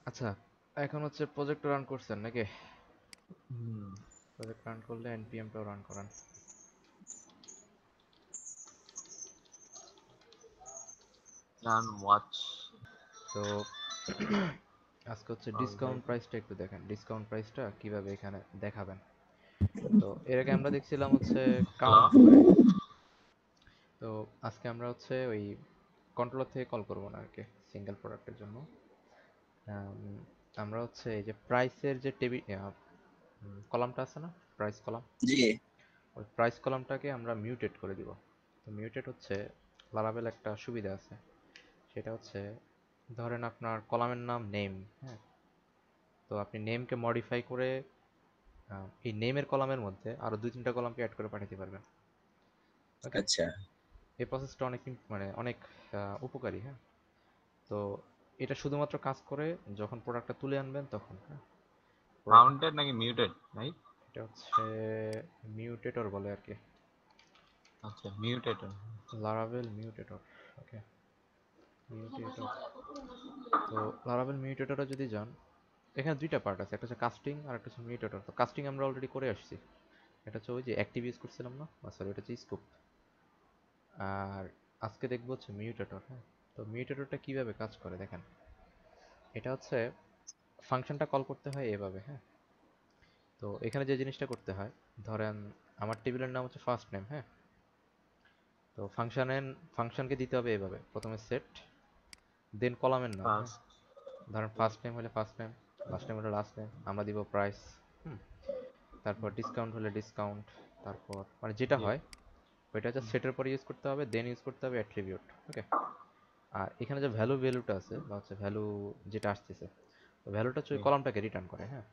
আচ্ছা, এখন হচ্ছে প্রজেক্ট রান করছেন নাকি? হুম। প্রজেক্ট রান করলে npmটাও রান করান। রান ওয়াচ তো আজকে হচ্ছে ডিসকাউন্ট অলরাইট। প্রাইসটা একটু দেখেন, ডিসকাউন্ট প্রাইসটা কিভাবে এখানে দেখাবেন। তো এর আগে আমরা দেখছিলাম হচ্ছে হ্যালো। কাউন্ট করে। তো আজকে আমরা হচ্ছে ওই কন্ট্রোলার থেকে কল করবো না আর কি, সিঙ্গেল প্রোডাক্টের জন্য। আম, আমরা হচ্ছে এই যে প্রাইসের যে টেবিল কলামটা আছে না, প্রাইস কলাম, জি। ওই প্রাইস কলামটাকে আমরা মিউটেট করে দিব। তো মিউটেট হচ্ছে লারাভেল একটা সুবিধা আছে, সেটা হচ্ছে ধরেন আপনার কলামের নাম নেম, হ্যাঁ, তো আপনি নেমকে মডিফাই করে এই নেমের কলামের মধ্যে আরো 2-3টা কলামকে অ্যাড করে পাঠাতে পারবেন। ওকে, আচ্ছা। এই প্রসেসটা অনেক মানে অনেক উপকারী, হ্যাঁ। তো এটা শুধুমাত্র কাজ করে যখন প্রোডাক্টটা তুলে আনবেন তখন, হ্যাঁ। প্রোডাক্ট, মাউন্টেড নাকি মিউটেড ভাই? এটা হচ্ছে মিউটেটর বলে আর কি, আচ্ছা, muted. Laravel mutator. Okay, mutator. তো লারাভেল মিউটেটরে যদি যান, এখানে দুইটা পার্ট আছে, একটা হচ্ছে কাস্টিং আর একটা হচ্ছে মিউটেটর। তো কাস্টিং আমরা অলরেডি করে আসছি, এটা হচ্ছে ওই যে অ্যাক্টিভ ইউজ করছিলাম না, সরি এটা হচ্ছে স্কোপ। আর আজকে দেখবো হচ্ছে মিউটেটর, হ্যাঁ। তো মিউটেটরটা কিভাবে কাজ করে দেখেন, এটা হচ্ছে ফাংশনটা কল করতে হয় এভাবে, হ্যাঁ। তো এখানে যে জিনিসটা করতে হয়, ধরেন আমার টেবিলের নাম হচ্ছে ফার্স্ট নেম, হ্যাঁ। তো ফাংশনকে দিতে হবে এভাবে, প্রথমে সেট, দেন কলামের নাম, হ্যাঁ। ফার্স্ট। ধরেন ফার্স্ট নেম হলে ফার্স্ট নেম, লাস্ট নেম হলে লাস্ট নেম, আমরা দিব প্রাইস, হুম। তারপর ডিসকাউন্ট হলে ডিসকাউন্ট, তারপর মানে যেটা জি। হয় ওইটা হচ্ছে সেটের পরে ইউজ করতে হবে, দেন ইউজ করতে হবে অ্যাট্রিবিউট। ওকে, আর এখানে যে ভ্যালুটা আছে বা হচ্ছে ভ্যালু যেটা আসতেছে, ভ্যালুটা হচ্ছে ওই কলামটাকে রিটার্ন করে, হ্যাঁ।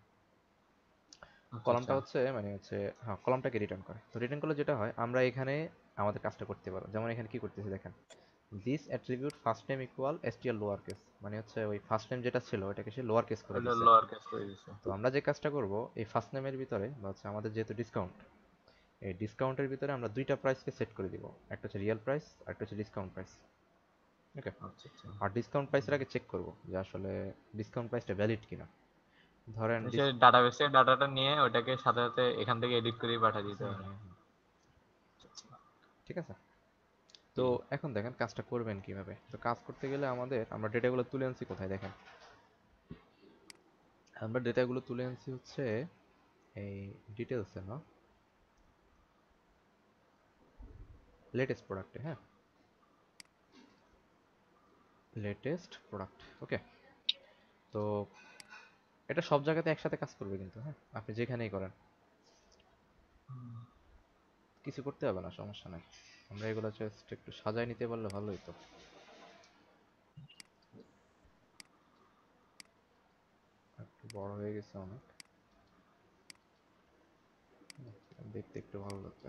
আচ্ছা কলামটা আচ্ছা। হচ্ছে মানে হচ্ছে, হ্যাঁ, কলামটাকে রিটার্ন করে। তো রিটার্ন করলে যেটা হয়, আমরা এখানে আমাদের কাজটা করতে পারবো। যেমন এখানে কি করতেছি দেখেন, this attribute first name equal str lower case, মানে হচ্ছে ওই ফার্স্ট নেম যেটা ছিল ওইটাকে সে লোয়ার কেস করে ওটা দিচ্ছে। লোয়ার কেস করে দিছে। তো আমরা যে কাজটা করব, এই ফার্স্ট নেমের ভিতরে বা হচ্ছে আমাদের যেহেতু ডিসকাউন্ট, এই ডিসকাউন্টের ভিতরে আমরা দুইটা প্রাইসকে সেট করে দিব, একটা হচ্ছে রিয়েল প্রাইস আর একটা হচ্ছে ডিসকাউন্ট প্রাইস। ওকে, আচ্ছা আচ্ছা। আর ডিসকাউন্ট প্রাইসের আগে চেক করব যে আসলে ডিসকাউন্ট প্রাইসটা ভ্যালিড কিনা। ধরেন সে ডাটাবেসের ডাটাটা নিয়ে ওটাকে সাথে সাথে এখান থেকে এডিট করে পাঠিয়ে দিতে হুম হবে। হুম হুম, ঠিক আছে। তো জি। এখন দেখেন কাজটা করবেন কিভাবে। তো কাজ করতে গেলে আমরা ডেটাগুলো তুলে আনছি কোথায় দেখেন, আমরা ডেটাগুলো তুলে আনছি হচ্ছে এই ডিটেলসে না, লেটেস্ট প্রোডাক্টে, হ্যাঁ, লেটেস্ট প্রোডাক্ট। ওকে, তো এটা সব জায়গাতে একসাথে কাজ করবে কিন্তু, হ্যাঁ, আপনি যেখানেই করেন কিছু করতে হবে না, সমস্যা নাই। আমরা এগুলো জাস্ট একটু সাজায় নিতে পারলে ভালো হতো। একটু বড় হয়ে গেছে অনেক, দেখতে একটু ভালো লাগছে।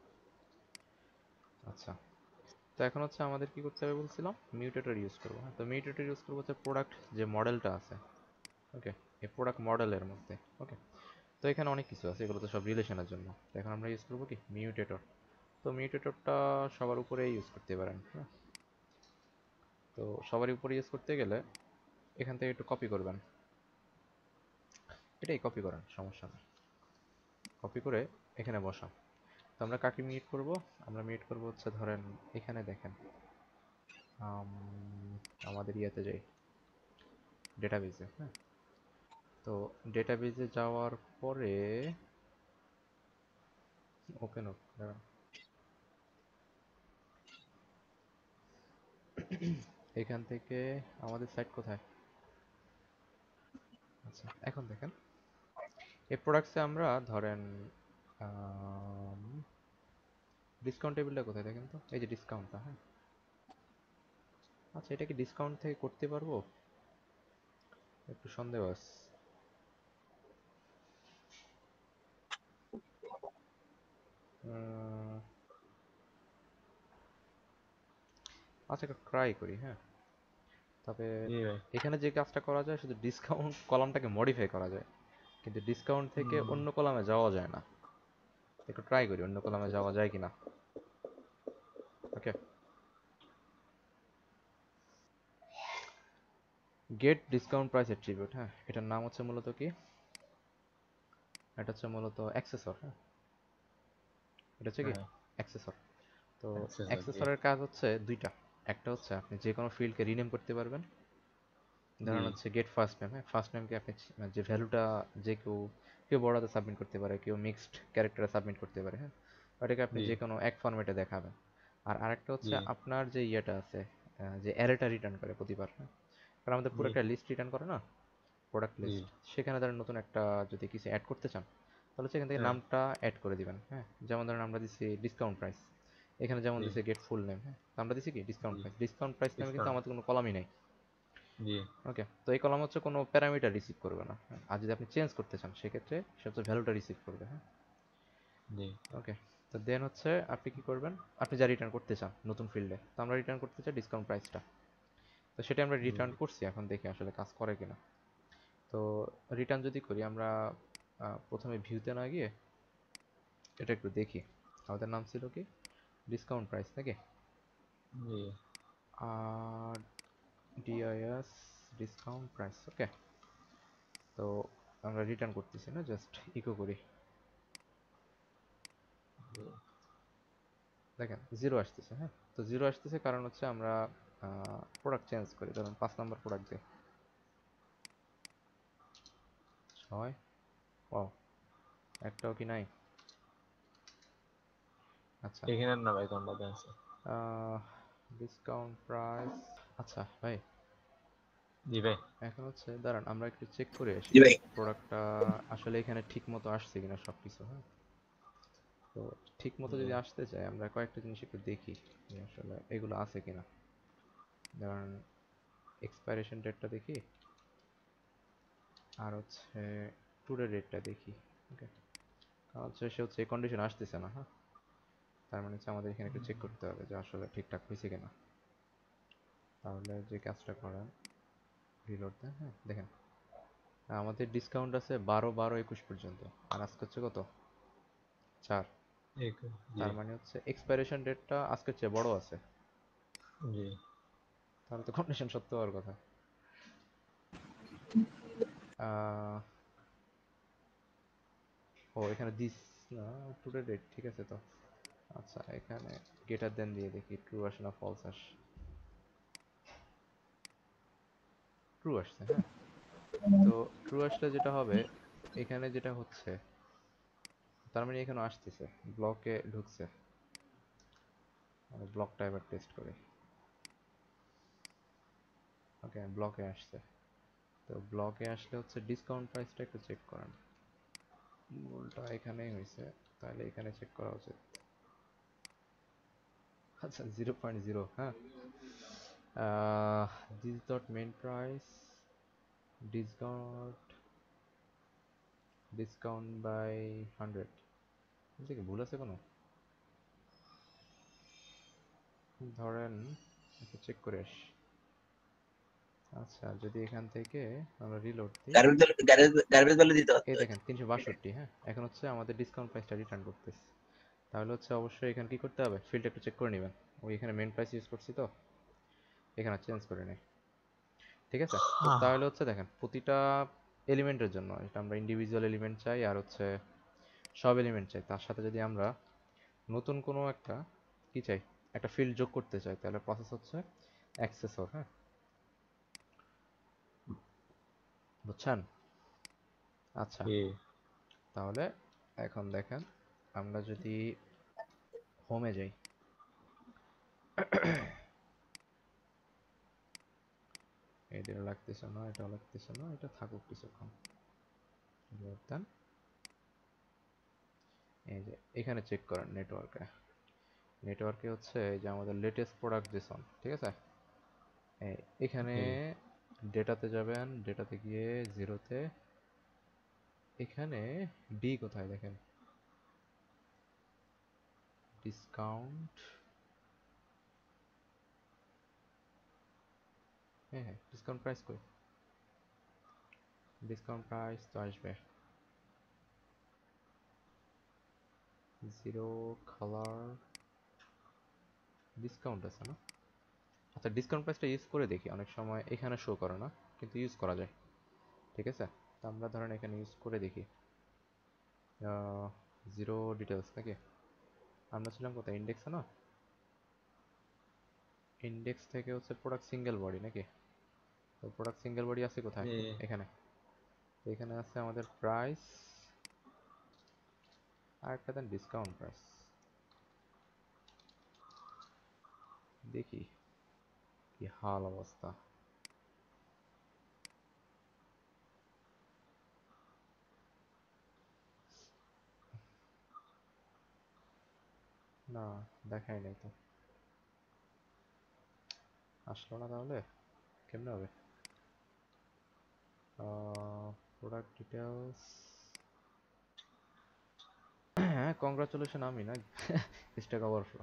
আচ্ছা, তো এখন হচ্ছে আমাদের কি করতে হবে বলছিলাম, মিউটেটর ইউজ করবো, হ্যাঁ। তো মিউটেটর ইউজ করবো হচ্ছে প্রোডাক্ট যে মডেলটা আছে, ওকে, এই প্রোডাক্ট মডেলের মধ্যে। ওকে, তো এখানে অনেক কিছু আছে, এগুলো তো সব রিলেশনের জন্য। তো এখন আমরা ইউজ করবো কি মিউটেটর। তো মিউটেটরটা সবার উপরে ইউজ করতে পারেন, হ্যাঁ। তো সবার উপরে ইউজ করতে গেলে এখান থেকে একটু কপি করবেন, এটাই কপি করেন, সমস্যা নেই। কপি করে এখানে বসান। তো আমরা কাকে মিউট করব, আমরা মিউট করব হচ্ছে ধরেন এখানে দেখেন, আম, আমাদের ইয়াতে যাই, ডেটাবেজে, হ্যাঁ। তো ডেটাবেজে যাওয়ার পরে ওপেন হোক, দাঁড়ান। এখান থেকে আমাদের সাইট কোথায়, আচ্ছা এখন দেখেন এই প্রোডাক্টসে আমরা ধরেন ডিসকাউন্ট টেবিলটা কোথায় দেখেন তো, এই যে ডিসকাউন্টটা, হ্যাঁ। আচ্ছা, এটা কি ডিসকাউন্ট থেকে করতে পারবো, একটু সন্দেহ আছে। উম, আচ্ছা একটা ট্রাই করি, হ্যাঁ। তবে জি ভাই। এখানে যে কাজটা করা যায়, শুধু ডিসকাউন্ট কলামটাকে মডিফাই করা যায়, কিন্তু ডিসকাউন্ট থেকে অন্য কলামে যাওয়া যায় না। একটু ট্রাই করি অন্য কলামে যাওয়া যায় কিনা। Okay, get discount price attribute, হ্যাঁ এটার নাম হচ্ছে মূলত কি, এটা হচ্ছে মূলত অ্যাক্সেসর, হ্যাঁ এটা হচ্ছে কি হ্যাঁ অ্যাক্সেসর। তো accessor, জি অ্যাক্সেসরের কাজ হচ্ছে দুইটা, একটা হচ্ছে আপনি যে কোনো ফিল্ডকে রিনেম করতে পারবেন, জি ধরেন হচ্ছে গেট ফার্স্ট নেম, হ্যাঁ ফার্স্ট নেমকে আপনি মানে যে ভ্যালুটা যে কেউ কেউ বড়াতে সাবমিট করতে পারে, কেউ মিক্সড ক্যারেক্টারে সাবমিট করতে পারে, হ্যাঁ ওটাকে আপনি জি যে কোনো এক ফরম্যাটে দেখাবেন। আর আরেকটা হচ্ছে জি আপনার যে ইয়েটা আছে, যে অ্যারেটা রিটার্ন করে প্রতিবার, হ্যাঁ কারণ আমাদের পুরো জি একটা লিস্ট রিটার্ন করে না, প্রোডাক্ট জি লিস্ট, সেখানে ধরেন নতুন একটা যদি কিছু অ্যাড করতে চান তাহলে সেখান থেকে হ্যাঁ নামটা অ্যাড করে দিবেন, হ্যাঁ যেমন ধরেন আমরা দিচ্ছি ডিসকাউন্ট প্রাইস, এখানে যেমন জি দিচ্ছে গেট ফুল নেম, হ্যাঁ তো আমরা দিচ্ছি কি ডিসকাউন্ট জি প্রাইস, ডিসকাউন্ট প্রাইস নামে কিন্তু discount, আমাদের কোনো কলামই নাই। জি ওকে, তো এই কলাম হচ্ছে কোনো প্যারামিটার রিসিভ করবে না, হ্যাঁ? আর যদি আপনি চেঞ্জ করতে চান সেক্ষেত্রে সে হচ্ছে ভ্যালুটা রিসিভ করবে, হ্যাঁ জি ওকে। তো দেন হচ্ছে আপনি কি করবেন, আপনি যা রিটার্ন করতে চান নতুন ফিল্ডে, তো আমরা রিটার্ন করতে চাই ডিসকাউন্ট প্রাইসটা, তো সেটা আমরা জি রিটার্ন করছি, এখন দেখি আসলে কাজ করে কিনা। তো রিটার্ন যদি করি আমরা প্রথমে ভিউতে না গিয়ে এটা একটু দেখি, আমাদের নাম ছিল কি ডিসকাউন্ট প্রাইস নাকি, জি আর ডিআইএস ডিসকাউন্ট প্রাইস, ওকে। তো আমরা রিটার্ন করতেছি না, জাস্ট ইকো করি, জি দেখেন জিরো আসতেছে, হ্যাঁ তো জিরো আসতেছে কারণ হচ্ছে আমরা প্রোডাক্ট চেঞ্জ করি, ধরুন 5 নম্বর প্রোডাক্ট দিই, 6, ও একটাও কি নাই, আচ্ছা এখানে না ভাই কোনটাতে আছে? ডিসকাউন্ট প্রাইস, আচ্ছা ভাই জি ভাই এখন হচ্ছে দাঁড়ান আমরা একটু চেক করে আসি জি ভাই। প্রোডাক্টটা আসলে এখানে ঠিক মতো আসছে কিনা সব কিছু, হ্যাঁ তো ঠিক মতো জি যদি আসতে চাই আমরা কয়েকটা জিনিস একটু দেখি যে আসলে এগুলো আছে কিনা, ধরেন এক্সপাইরেশন ডেটটা দেখি, আর হচ্ছে টুডে ডেটটা দেখি, ওকে হচ্ছে সে হচ্ছে এই কন্ডিশন আসতেছে না, হ্যাঁ তার মানে হচ্ছে আমাদের এখানে একটু চেক করতে হবে যে আসলে ঠিকঠাক হয়েছে কিনা, তাহলে যে কাজটা করেন রিলোড দেন, হ্যাঁ দেখেন আমাদের ডিসকাউন্ট আছে 12/12/21 পর্যন্ত, আর আজকে হচ্ছে কত 4, জি তার মানে হচ্ছে এক্সপাইরেশন ডেটটা আজকের চেয়ে বড় আছে, জি তাহলে তো কন্ডিশন সত্য হওয়ার কথা। আহ, ও এখানে দিস না, টুডে ডেট ঠিক আছে তো, আচ্ছা এখানে গেটার দেন দিয়ে দেখি ট্রু আসে না ফলস আসে, ট্রু আসছে, হ্যাঁ তো ট্রু আসলে যেটা হবে এখানে যেটা হচ্ছে তার মানে এখানে আসতেছে ব্লকে ঢুকছে, মানে ব্লকটা এবার টেস্ট করি, ওকে ব্লকে আসছে, তো ব্লকে আসলে হচ্ছে ডিসকাউন্ট প্রাইসটা একটু চেক করেন, ভুলটা এখানেই হয়েছে, তাহলে এখানে চেক করা উচিত, আচ্ছা 0.0, হ্যাঁ this dot main price discount discount by 100, এটা কি ভুল আছে কোনো, ধরেন একটু চেক করে আসি, আচ্ছা যদি এখান থেকে আমরা রিলোড দিই, গার্বেজ ভ্যালু দিতে এই হবে। দেখেন 362, হ্যাঁ এখন হচ্ছে আমাদের ডিসকাউন্ট প্রাইসটা রিটার্ন করতেছে, তাহলে হচ্ছে অবশ্যই এখানে কি করতে হবে ফিল্ডটা একটু চেক করে নেবেন, ওই এখানে মেন প্রাইস ইউজ করছি তো এখানে চেঞ্জ করে নেই, ঠিক আছে। তো তাহলে হচ্ছে দেখেন প্রতিটা এলিমেন্টের জন্য এটা আমরা ইন্ডিভিজুয়াল এলিমেন্ট চাই আর হচ্ছে সব এলিমেন্ট চাই, তার সাথে যদি আমরা নতুন কোনো একটা কি চাই একটা ফিল্ড যোগ করতে চাই তাহলে প্রসেস হচ্ছে অ্যাক্সেসর, হ্যাঁ বুঝছেন, আচ্ছা জি তাহলে এখন দেখেন আমরা যদি হোমে যাই, এটা লাগতেছে না, এটা লাগতেছে না, এটা থাকুক কিছুক্ষণ, দেন এই যে এখানে চেক করেন নেটওয়ার্কে, নেটওয়ার্কে হচ্ছে এই যে আমাদের লেটেস্ট প্রোডাক্ট জেসন, ঠিক আছে এখানে জি ডেটাতে যাবেন, ডেটাতে গিয়ে জিরোতে, এখানে ডি কোথায় দেখেন ডিসকাউন্ট, হ্যাঁ হ্যাঁ ডিসকাউন্ট প্রাইস কই, ডিসকাউন্ট প্রাইস তো আসবে জিরো কালার ডিসকাউন্ট আছে না, আচ্ছা ডিসকাউন্ট প্রাইসটা ইউজ করে দেখি অনেক সময় এখানে শো করে না, কিন্তু ইউজ করা যায়, ঠিক আছে? তো আমরা ধরেন এখানে ইউজ করে দেখি জিরো ডিটেলস নাকি, আমরা ছিলাম কোথায়, ইন্ডেক্সে না? ইন্ডেক্স থেকে হচ্ছে প্রোডাক্ট সিঙ্গেল বডি নাকি, তো প্রোডাক্ট সিঙ্গেল বডি আছে কোথায়, জি এখানে। তো এখানে আছে আমাদের প্রাইস, আর একটা দেন ডিসকাউন্ট প্রাইস, দেখি কি হাল অবস্থা। না, দেখাই নাই তো, আসলো না তাহলে কেমনে হবে? প্রোডাক্ট ডিটেলস, হ্যাঁ কংগ্রাচুলেশন, আমি না স্ট্যাক ওভারফ্লো।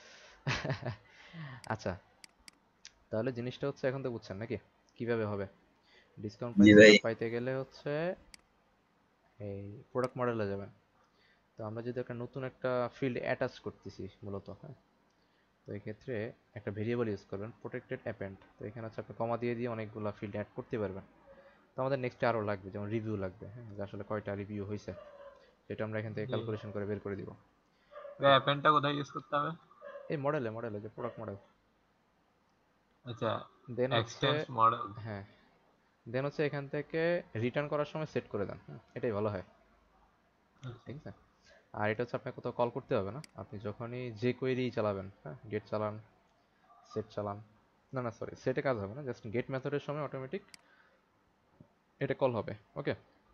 আচ্ছা, তাহলে জিনিসটা হচ্ছে এখন তো বুঝছেন নাকি কিভাবে হবে। ডিসকাউন্ট জি প্রাইসটা ভাই। পাইতে গেলে হচ্ছে এই প্রোডাক্ট মডেলে যাবেন। তো আমরা যদি একটা নতুন একটা ফিল্ড অ্যাটাচ করতেছি মূলত, হ্যাঁ, তো এই ক্ষেত্রে একটা ভেরিয়েবল ইউজ করবেন প্রোটেক্টেড অ্যাপেন্ড। তো এখানে হচ্ছে আপনি কমা দিয়ে দিয়ে অনেকগুলো ফিল্ড অ্যাড করতে পারবেন। তো আমাদের নেক্সটে আরও লাগবে, যেমন রিভিউ লাগবে, হ্যাঁ, যে আসলে কয়টা রিভিউ হয়েছে সেটা আমরা এখান থেকে জি ক্যালকুলেশন করে বের করে দিব। ভাই, ওকে, অ্যাপেনটা কোথায় ইউজ করতে হবে? এই মডেলে মডেলে যে প্রোডাক্ট মডেল, আচ্ছা, দেন হচ্ছে, এক্সটেন্স মডেল। হ্যাঁ, দেন হচ্ছে এখান থেকে রিটার্ন করার সময় সেট করে দেন, হ্যাঁ, এটাই ভালো হয়, ঠিক আছে? আর এটা হচ্ছে আপনাকে কোথাও কল করতে হবে না, আপনি যখনই যে কোয়েরি চালাবেন, হ্যাঁ, গেট চালান, সেট চালান, না না সরি সেটে কাজ হবে না, জাস্ট গেট মেথডের সময় অটোমেটিক এটা কল হবে। ওকে,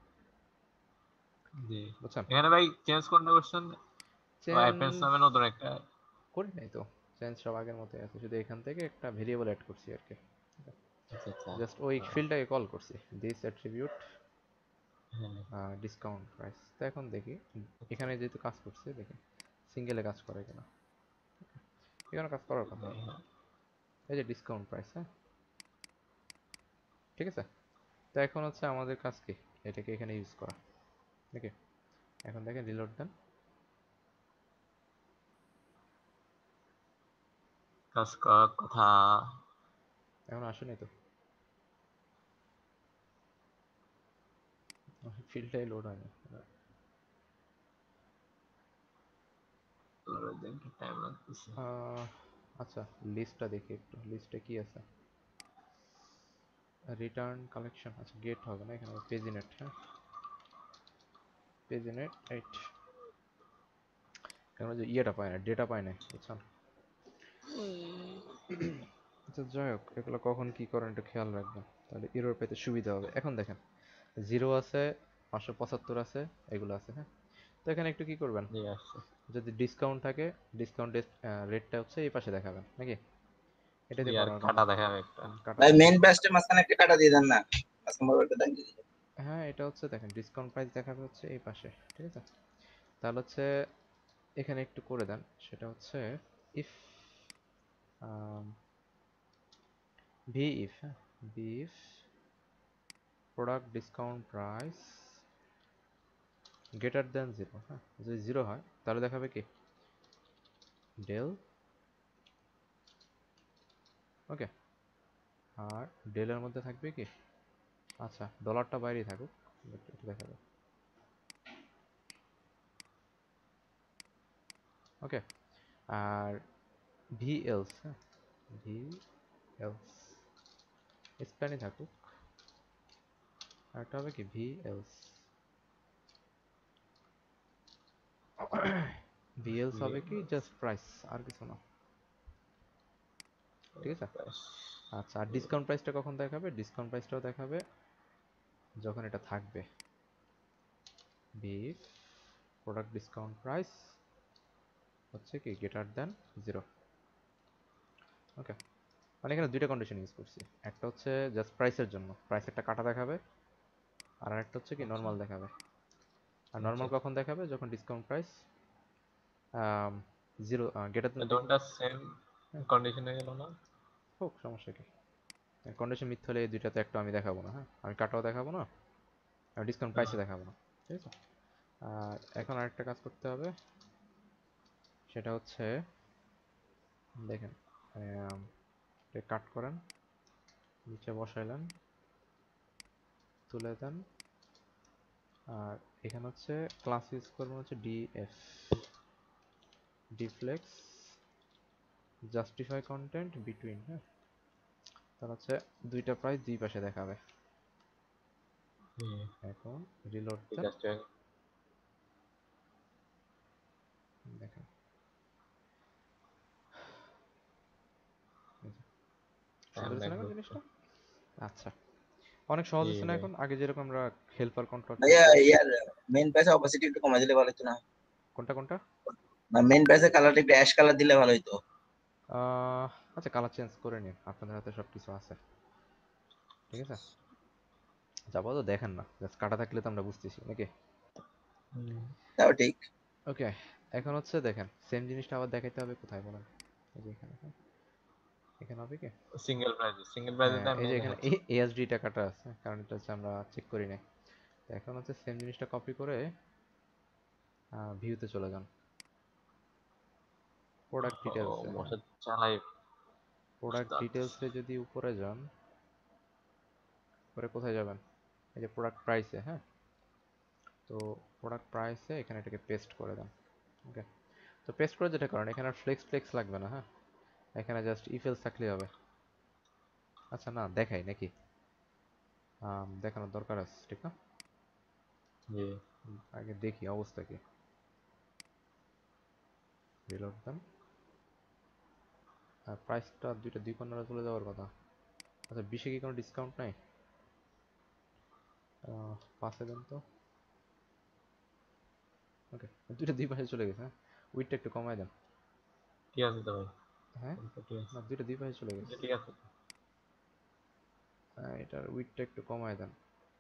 জি, বুঝছেন? এখানে ভাই চেঞ্জ কোনটা করছেন? ও অ্যাপেন্স চেঞ্জ নামে নতুন একটা। করি নাই তো, চেঞ্জ সব আগের মতোই আছে, শুধু এখান থেকে একটা ভেরিয়েবল অ্যাড করছি আর কি, আচ্ছা আচ্ছা। জাস্ট ওই ফিল্ডটাকে কল করছি, দিস অ্যাট্রিবিউট হ্যাঁ, ডিসকাউন্ট প্রাইস। তো এখন দেখি এখানে যেহেতু কাজ করছে, দেখি সিঙ্গেলে কাজ করে কিনা, এখানে কাজ করার কথা, হ্যাঁ, এই যে ডিসকাউন্ট প্রাইস, হ্যাঁ, ঠিক আছে? তো এখন হচ্ছে আমাদের কাজ কি, এটাকে এখানে ইউজ করা, ওকে। এখন দেখেন রিলোড দেন, কাজ করার কথা। এখন আসেনি তো, ফিল্ডটাই লোড হয়নি। টাইম লাগতেছে। আহ, আচ্ছা, লিস্টটা দেখি একটু, লিস্টে কি আছে, রিটার্ন কালেকশন, আচ্ছা গেট হবে না এখানে, পেজিনেট, হ্যাঁ, পেজিনেট এইট, কেন যে ইয়েটা পায় না, ডেটা পায় না, বুঝছেন? আচ্ছা যাই হোক, এগুলো কখন কি করেন একটু খেয়াল রাখবেন, তাহলে এরর পেতে সুবিধা হবে। এখন দেখেন জিরো আছে, 575 আছে, এগুলো আছে, হ্যাঁ। তো এখানে একটু কি করবেন, জি আসছে। যদি ডিসকাউন্ট থাকে ডিসকাউন্টের রেটটা হচ্ছে এই পাশে দেখাবেন নাকি, জি, এটাতে আর করার কথা। কাটা দেখাবে একটা। কাটা ভাই দেখাবে, মেইন পেজটা মাঝখানে একটা কাটা দিয়ে দেন না, মাঝখানে বড় একটা দাগ দিয়ে দিন। হ্যাঁ, এটা হচ্ছে দেখেন ডিসকাউন্ট প্রাইস দেখাবে হচ্ছে এই পাশে, ঠিক আছে? তাহলে হচ্ছে এখানে একটু করে দেন, সেটা হচ্ছে ইফ ভি ইফ, হ্যাঁ, v if product discount price greater than zero, হ্যাঁ, যদি জিরো হয় তাহলে দেখাবে কি ডেল, ওকে। আর ডেলের মধ্যে থাকবে কি, আচ্ছা ডলারটা বাইরেই থাকুক, এটা দেখাবে, ওকে। আর ভি এলস, হ্যাঁ, ভি এলস স্প্যানই থাকুক, আর একটা হবে কি ভি এলস, ভি এলস হবে কি জাস্ট প্রাইস, আর কিছু না, ঠিক আছে? আচ্ছা, আর ডিসকাউন্ট প্রাইসটা কখন দেখাবে, ডিসকাউন্ট প্রাইসটাও দেখাবে যখন এটা থাকবে বিফ প্রোডাক্ট ডিসকাউন্ট প্রাইস হচ্ছে কি গ্রেটার দেন জিরো, ওকে। মানে এখানে দুইটা কন্ডিশন ইউজ করছি, একটা হচ্ছে জাস্ট প্রাইসের জন্য, প্রাইস একটা কাটা দেখাবে, আর একটা হচ্ছে কি আচ্ছা নর্মাল দেখাবে। আর আচ্ছা, নর্মাল কখন দেখাবে, যখন discount price zero greater than দেখি, দোনটা সেম হ্যাঁ, কন্ডিশনে গেল না? হোক সমস্যা কি, কন্ডিশন মিথ্যা হলে এই দুইটাতে একটা আমি দেখাবো না, হ্যাঁ, আমি কাটাও দেখাবো না, আর ডিসকাউন্ট প্রাইসে দেখাবো না, ঠিক আছে? আর এখন আরেকটা কাজ করতে হবে, সেটা হচ্ছে দেখেন কাট করেন, নিচে বসাইলেন, তুলে দেন। আর এখানে হচ্ছে ক্লাস ইউজ করবেন হচ্ছে D F, d flex justify content between. হ্যাঁ, তাহলে হচ্ছে দুইটা প্রাইস দুই পাশে দেখাবে। এখন রিলোড ঠিক দেন, আছে। দেখেন সুন্দর হচ্ছে না এখন জিনিসটা? আচ্ছা, অনেক সহজ হচ্ছে না এখন? আগে যেরকম আমরা হেল্পার কন্ট্রাক্ট ভাইয়া করতাম। ইয়ার মেইন পেজে অপাসিটি একটু কমাই দিলে ভালো হতো না? কোনটা কোনটা? না, মেইন পেজে কালারটা একটু অ্যাশ কালার দিলে ভালো হতো। আচ্ছা, কালার চেঞ্জ করে নিন, আপনাদের হাতে সব কিছু আছে। ঠিক আছে, যাবো তো দেখেন না, জাস্ট কাটা থাকলে তো আমরা বুঝতেছি নাকি? তাও ঠিক। ওকে, এখন হচ্ছে দেখেন সেম জিনিসটা আবার দেখাইতে হবে কোথায় বলেন? এই যে এখানে, হ্যাঁ, এখানে হবে কি? সিঙ্গেল প্রাইজে হ্যাঁ, তো এই যে মেইনলি এখানে হচ্ছে। এএসডি টাকাটা আছে, কারণ এটা হচ্ছে আমরা চেক করি নাই। তো এখন হচ্ছে সেম জিনিসটা কপি করে ভিউতে চলে যান, প্রোডাক্ট ডিটেলসে। হ্যাঁ, মশা চালাই প্রোডাক্ট উস্তাদ। ডিটেলসে যদি উপরে যান, পরে কোথায় যাবেন? এই যে প্রোডাক্ট প্রাইসে। হ্যাঁ, তো প্রোডাক্ট প্রাইসে এখানে এটাকে পেস্ট করে দেন। ওকে, তো পেস্ট করে যেটা করেন, এখানে আর ফ্লেক্স ফ্লেক্স লাগবে না। হ্যাঁ, এখানে জাস্ট ইফেলস থাকলেই হবে। আচ্ছা, না দেখাই নাকি? দেখানোর দরকার আছে, ঠিক না? জি। আগে দেখি অবস্থা কি। রিলোড দেন। আর প্রাইসটা দুই কর্নারে চলে যাওয়ার কথা। আচ্ছা, 20-এ কি কোনো ডিসকাউন্ট নাই? 5-এ দেন তো। ওকে, দুইটা দুই পাশে চলে গেছে। হ্যাঁ, উইডটা একটু কমায় দেন। ঠিক আছে তো ভাই। হ্যাঁ, ঠিক আছে। না দুইটা দুই পাশে চলে গেছে। ঠিক আছে। এটার উইডটা একটু কমায় দেন।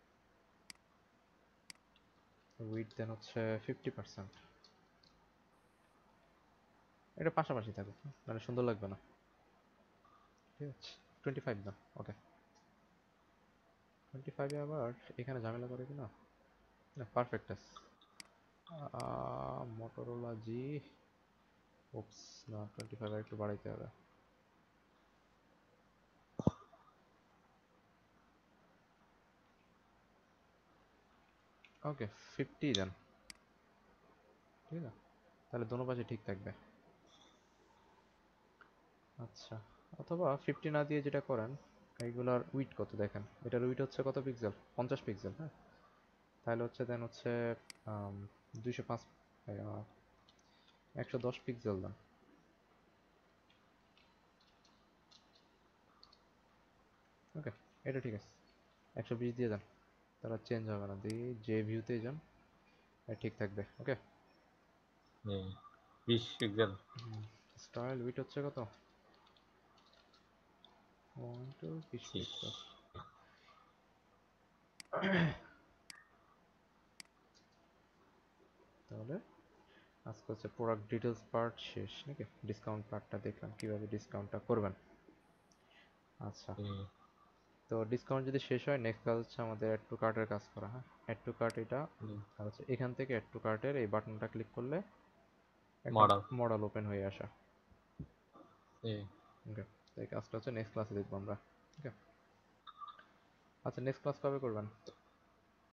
উইড দেন হচ্ছে 50%। এটা পাশাপাশি থাকুক, মানে সুন্দর লাগবে না। ঠিক আছে, 25 দাম। ওকে, 25-এ আবার এখানে ঝামেলা করে কিনা? না, পারফেক্ট আছে। মোটরোলা জি, ওপস, না 25 আর একটু বাড়াইতে হবে। ওকে, 50 দেন। ঠিক আছে, তাহলে দোনো পাশে ঠিক থাকবে। আচ্ছা, অথবা 50 না দিয়ে যেটা করেন, এইগুলার উইড কত দেখেন। এটার উইড হচ্ছে কত পিক্সেল? 50 পিক্সেল। হ্যাঁ, তাহলে হচ্ছে দেন হচ্ছে 205, 110 পিক্সেল দেন। ওকে, এটা ঠিক আছে। 120 দিয়ে দেন, তারা চেঞ্জ হবে না। দিয়ে যে ভিউতেই যান, ঠিক থাকবে। ওকে, 20 পিক্সেল। স্টাইল উইড হচ্ছে কত? 20 পিক্সেল। তাহলে আজকে হচ্ছে প্রোডাক্ট ডিটেলস পার্ট শেষ নাকি? ডিসকাউন্ট পার্টটা দেখলাম কিভাবে ডিসকাউন্টটা করবেন। আচ্ছা, তো ডিসকাউন্ট যদি শেষ হয়, নেক্সট কাজ হচ্ছে আমাদের অ্যাড টু কার্টের কাজ করা। হ্যাঁ, অ্যাড টু কার্ট এটা। আর হচ্ছে এখান থেকে অ্যাড টু কার্টের এই বাটনটা ক্লিক করলে একটা মডেল। মডেল ওপেন হয়ে আসা। ওকে, তো এই কাজটা হচ্ছে নেক্সট ক্লাসে দেখবো আমরা। ওকে, আচ্ছা, নেক্সট ক্লাস কবে করবেন?